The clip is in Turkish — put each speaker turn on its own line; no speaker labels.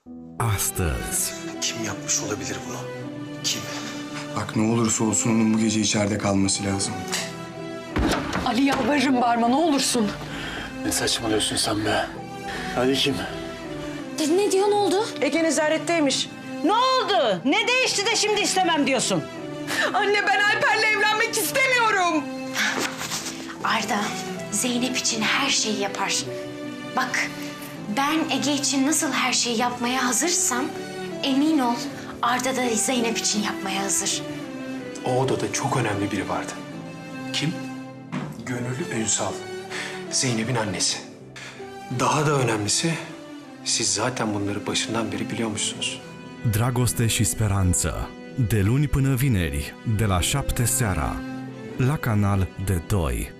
Astăzi.
Kim yapmış olabilir bunu? Kim?
Bak ne olursa olsun onun bu gece içeride kalması lazım.
Ali yalvarırım bağırma ne olursun.
Ne saçmalıyorsun sen be? Ali kim?
Ne diyor, ne oldu?
Ege nezaretteymiş.
Ne oldu? Ne değişti de şimdi istemem diyorsun?
Anne ben Alper'le evlenmek istemiyorum.
Arda, Zeynep için her şeyi yapar. Bak, ben Ege için nasıl her şeyi yapmaya hazırsam... emin ol, Arda da Zeynep için yapmaya hazır.
O odada çok önemli biri vardı. Kim? Gönüllü Ünsal. Zeynep'in annesi. Daha da önemlisi, siz zaten bunları başından beri biliyormuşsunuz.
Dragoste și speranță. De luni până vineri, de la 7 seara, la Canal D2.